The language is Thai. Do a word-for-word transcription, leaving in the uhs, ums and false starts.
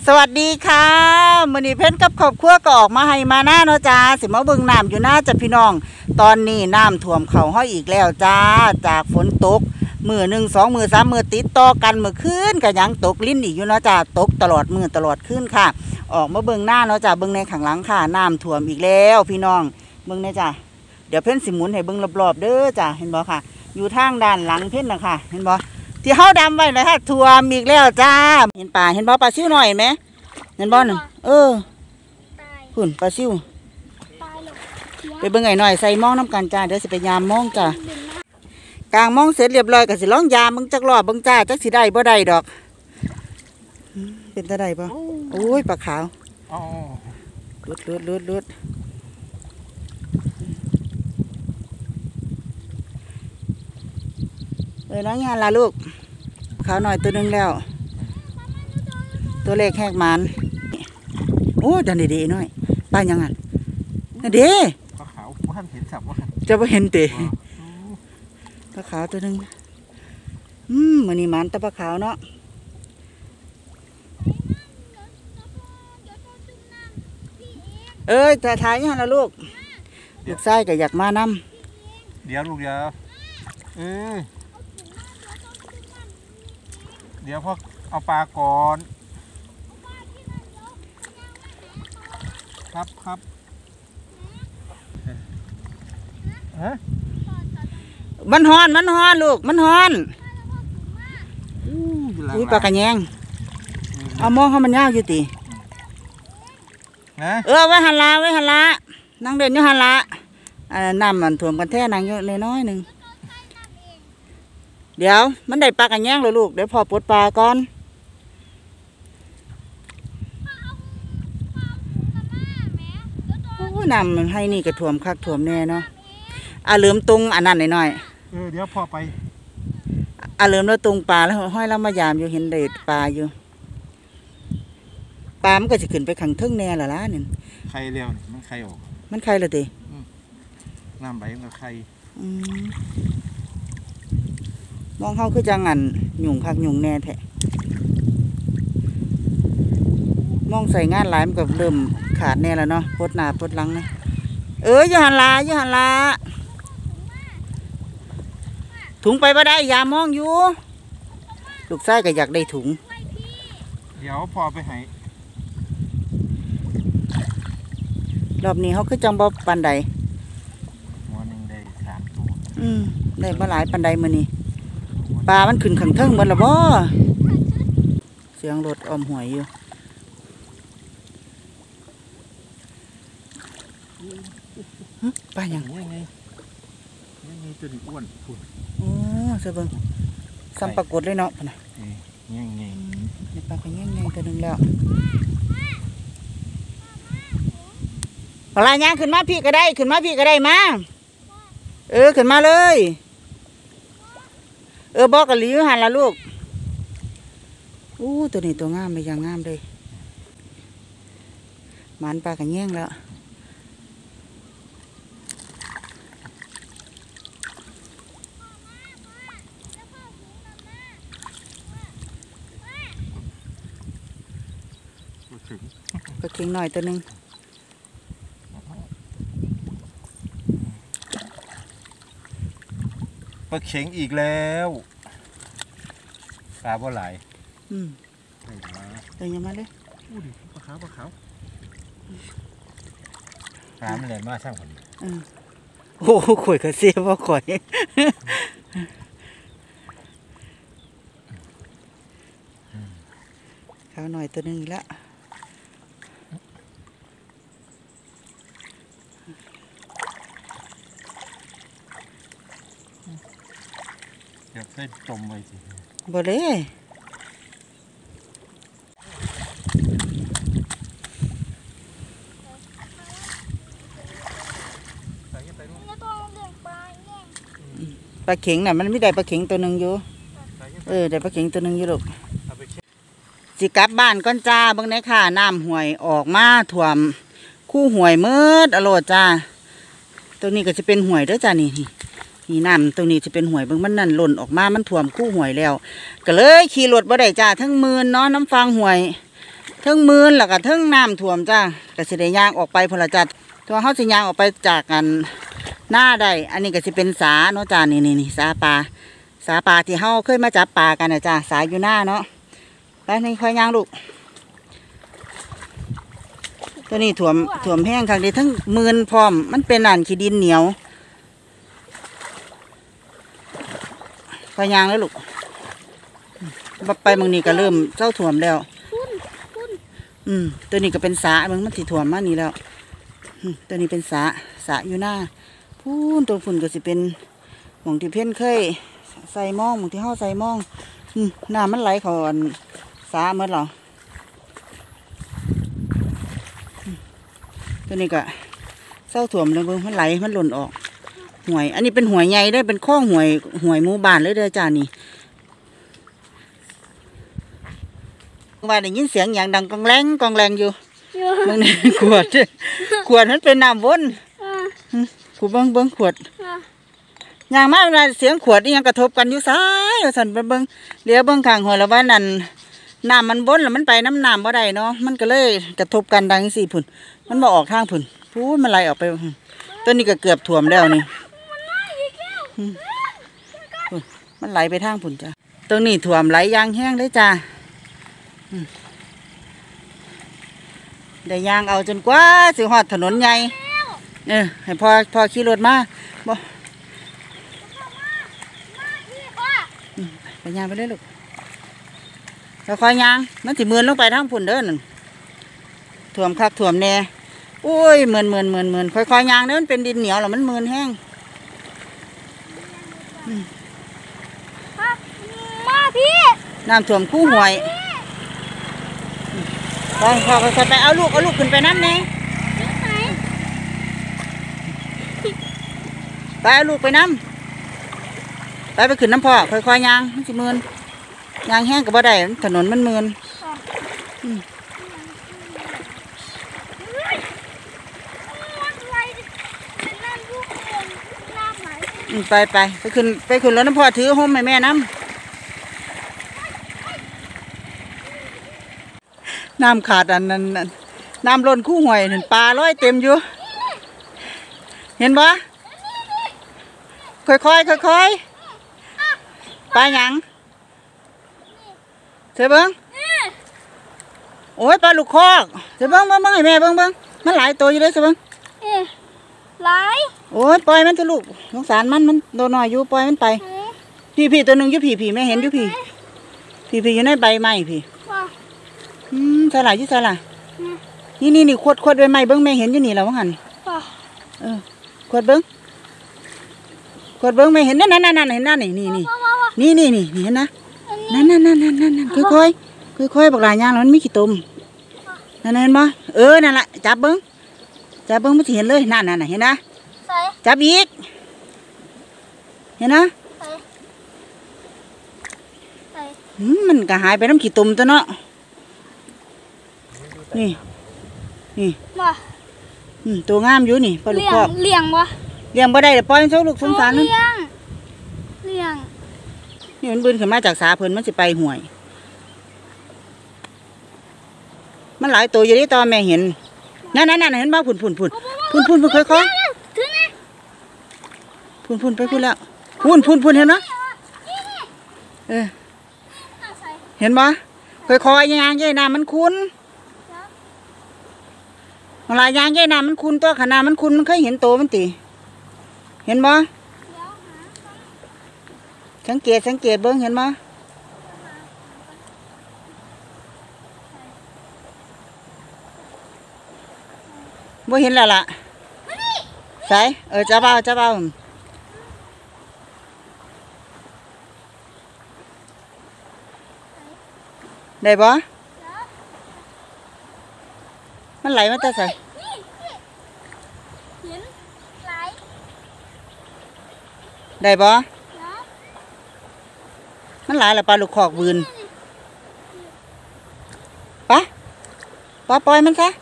สวัสดีค่ะมื้อนี้เพิ่นกับครอบครัวก็ออกมาให้มาหน้าเนาะจ้าสิมาเบิ่งน้ำอยู่หน้าจ้ะพี่น้องตอนนี้น้ำท่วมเขาห้อยอีกแล้วจ้าจากฝนตกมือหนึ่งสองมือสามมือติดต่อกันเมื่อคืนก็ยังตกลิ้นอีกอยู่เนาะจ้าตกตลอดมือตลอดคืนค่ะออกมาเบิ่งหน้าเนาะจ้าเบิ่งในข้างหลังค่ะน้ำท่วมอีกแล้วพี่น้องเบิ่งนะจ้าเดี๋ยวเพิ่นสิหมุนให้เบิ่งรอบๆเด้อจ้าเห็นบ่ค่ะอยู่ทางด้านหลังเพิ่นน่ะค่ะเห็นบ่ที่เฮาดำไว้เลยค่ะท่วมอีกแล้วจ้าเห็นป่าเห็นบ่ปลาซิวหน่อยไหมเห็นบ่หนึ่งเออหุ่นปลาซิวไปเบิ่งไอ้หน่อยใส่มองน้ำกันจ้าเดี๋ยวสิไปยามมองจ้ากลางมองเสร็จเรียบร้อยก็สิร้องยามมึงจักรอบมึงจ้าจักสิได้บ่ได้ดอกเป็นตาได้ป่ะโอ้ยปลาขาวลุดลุดลุดลุดเออน้องงานละลูกขาวหน่อยตัวนึงแล้วตัวเล็กแหกมันโอ้ดันดีๆหน่อยป้ายังไงเด้ปลาขาวว่าเห็นสับว่าจะไม่เห็นเตะปลาขาวตัวนึงอืมมันนี่มันตะปลาขาวเนาะเอ้ยแต่ท้ายยังละลูกลูกไส้ก็อยากมานำเดี๋ยวลูกเดี๋ยวเออเดี๋ยวพ่อเอาปลาก่อนครับครับฮะมันฮอนมันฮอนลูกมันฮอนอุ้ยปลากระแยงเอามองเขามันยาวอยู่ตีเออไว้หันละไว้หันละนั่งเดินอยู่หันละน้ำมันถ่วมกันแท่นางอยู่น้อยหนึ่งเดี๋ยวมันได้ปลากระแยงเลยลูกเดี๋ยวพอปลดปลาก่อนน้ำมันให้นี่กระถ่วมคักถ่วมแน่เนาะอ่ะเริ่มตรงอันนั้นหน่อยเออเดี๋ยวพอไปอ่ะเริ่มแล้วตรงปลาแล้วห้อยแล้วมายามอยู่เห็นเด็ดปลาอยู่ปลามันก็จะขึ้นไปขังทึ่งแน่ละล่ะเนี่ยไข่เร็วมันไข่ออกมันไข่เลยตีน้ำไหลมันไข่มองเข้าคือจังงันหยุ่งคักหยุ่งแน่แท้มองใส่งานหลายมันก็เริ่มขาดแน่แล้วเนาะพดหนาพดหลังนะเออยูหันลายูหันลาถุงไปบ่ได้ยามองอยู่ลูกไส้ก็อยากได้ถุงเดี๋ยวพอไปให้รอบนี้เขาคือจังบ่ปันใดหัวหนึ่งได้สามตัวอืมได้บ่หลายปันใดมือนี่ปลามันขึ้นขังเทิงมันละบ่เสียงรถอมหวยอยู่ปลาอย่างยังไงยังไงตัวนี้อ้วนฝุ่นโอ้เสบิ้งซ้ำปรากฏเลยเนาะพนะยังไงในปลาเป็นยังไงตัวหนึ่งแล้วปลาย่างขึ้นมาพี่ก็ได้ขึ้นมาพี่ก็ได้มาเออขึ้นมาเลยเออบอกกับลิวหันละลูกอู้ตัวนี้ตัวงามไปยังงามเลยมันปลากันแย่งแล้วปลาเค็งหน่อยตัวหนึ่งปลาเค็งอีกแล้วปลาบ่ไหลอืมเดินยังมาเลยอู้ดิปลาขาวปลาขาวปลามันแหลมมากช่างคนโอ้ข่อยกระเสียว่าข่อยขาวหน่อยตัวหนึ่งละเดี๋ยวได้จมไว้สิบ่เลยปลาเข็งน่ะมันไม่ได้ปลาเข็งตัวหนึ่งอยู่เออได้ปลาเข็งตัวหนึ่งอยู่ลูกสิกลับบ้านก้อนจ้าบางในค่ะน้ำห่วยออกมาถ่วมคู่ห่วยมืดอโลดจ้าตัวนี้ก็จะเป็นห่วยด้วยจ้านี่นี่น้ำตรงนี้จะเป็นห่วยเบิ่งมันนั่นหล่นออกมามันถ่วมคู่ห่วยแล้วก็เลยขี่รถบ่ได้จ้าทั้งมือเนาะน้ำฟางห่วยเทิงมืนแล้วก็เทิงน้ำท่วมจ้าก็สิได้ย่างออกไปพลจัดตัวเฮาสิย่างออกไปจากกันหน้าได้อันนี้ก็สิเป็นสาเนาะจ้านี่นี่นี่สาปลาสาปลาที่เฮาเคยมาจับปลากันนะจ้าสาอยู่หน้าเนาะไปนี่ค่อยย่างลูกตัวนี้ถ่วมถ่วมแห้งครั้งเดียวทั้งมืนพร้อมมันเป็นอันขี้ดินเหนียวค่อยย่างแล้วลูกไปบางนี้ก็เริ่มเจ้าถ่วมแล้วอืมตัวนี้ก็เป็นสามึงมันสิถ่วมมากนี่แล้วตัวนี้เป็นสาสาอยู่หน้าพูนตัวฝุ่นก็สิเป็นหม่องที่เพ่นเคยใส่หม้องหม่องที่ห่อใส่หม้องน้ำมันไหลเขาอันสาเมื่อหรอตัวนี้ก็เศร้าถ่วมเลยเบิ่งมันไหลมันหล่นออกห่วยอันนี้เป็นห่วยใหญ่ได้เป็นข้อห่วยห่วยหมู่บ้านเลยเด้อจ้านี่ว่าได้ยินเสียงอย่างดังกองแรงกองแรงอยู่มึงนี่ขวดขวดนั้นเป็นน้ำวนขวดเบิ้งเบิ้งขวดอย่างมากเวลาเสียงขวดนี่ยังกระทบกันอยู่ซ้ายสั่นเบิ้งเดี๋ยวเบิ้งข้างหัวแล้วว่านั่นน้ำมันวนแล้วมันไปน้ำน้ำบ่ได้เนาะมันก็เลยกระทบกันดังสี่ผุนมันมาออกทางผุนพูดมันไหลออกไปต้นนี้ก็เกือบท่วมแล้วนี่มันไหลไปทางผุนจ้ะตรงนี้ท่วมไหลยางแห้งเลยจ้าได้ยางเอาจนกว่าสิหอดถนนใหญ่เออให้พอพอขี่รถมาบ่ไปยางไปเลยลูกแล้วคอยยางมันสิมือนลงไปทางพุ่นเด้อหนึ่งถ่วมคักถ่วมแน่อุ้ยเหมือนเหมือนเหมือนเหมือนค่อยๆยางเด้อมันเป็นดินเหนียวแล้วมันมือนแห้งมาพี่น้ำถ่วมคู่หวยไปพอไปไปเอาลูกเอาลูกขึ้นไปน้ำแน่ไปเอาลูกไปน้ำไปไปขึ้นน้ำพ่อค่อยๆยางมันสิมือนยางแห้งกับบ่ได้ถนนมันมือนไปไปไปขึ้นไปขึ้นรถน้ำพ่อถือห่มให้แม่น้ำน้ำขาดอันนั้นน้ำล้นคู่หวยเห็นปลาลอยเต็มอยู่เห็นปะค่อยค่อยค่อยค่อยปลาหยังเธอเบิ้งโอ้ยปลาลูกคอกเธอเบิ้งเบิ้งเบิ้งให้แม่เบิ้งเบิ้งมันหลายตัวอยู่เลยเธอเบิ้งหลายโอ้ยปล่อยมันเถอะลูกสงสารมันมันโดนหน่อยอยู่ปล่อยมันไปพี่พี่ตัวหนึ่งอยู่พี่พี่แม่เห็นอยู่พี่พี่พี่อยู่ในใบไม้พี่อืมใส่หลายยี่ใส่หลายนี่นี่นี่ขวดขวดใบไม้เบิ้งแม่เห็นอยู่นี่แล้วว่าหันเออขวดเบิ้งขวดเบิ้งแม่เห็นนั่นนั่นนั่นเห็นนั่นนี่นี่นี่นี่นี่นี่เห็นนะนั่นนั่นนั่นนั่นนั่นค่อยค่อยค่อยค่อยบอกหลายอย่างแล้วมันมีขี้ตุ่มนั่นเห็นบ่เออนั่นแหละจับเบิ้งจับเบิ้งมันจะเห็นเลยนั่นนั่นเห็นนะจับอีกเห็นนะมันก็หายไปน้ำขี้ตุ่มตัวเนาะนี่นี่ตัวงามอยู่นี่ปลาลูกคอกเลี้ยงบ่เลี้ยงบ่ได้แต่ปล่อยมันเจ้าลูกสงสารนั่นเลี้ยงเลี้ยงนี่มันบืนขึ้นมาจากสาเพิ่นมันสิไปห่วยมันหลายตัวอยู่ที่ตอนแม่เห็นนั่นนั่นนั่นเห็นบ้าผุนผุนผุนผุนผุนผุนค่อยค่อยผุนผุนไปผุนแล้วผุนผุนผุนเห็นไหมเออเห็นบ่ค่อยค่อยยางใหญ่น้ำมันคุ้นเวลายางใหญ่น้ำมันคุ้นตัวขนาดมันคุ้นมันเคยเห็นโตมันตีเห็นบ่สังเกตสังเกตเบิ้งเห็นบ่บ่เห็นแล้วล่ะใส่เออจับเอาจับเอาได้บ่มันไหลมาแต่ใส่ได้บ่มันหลายละปลาลูกคอกบืนปะปล่อยปล่อยมันซะ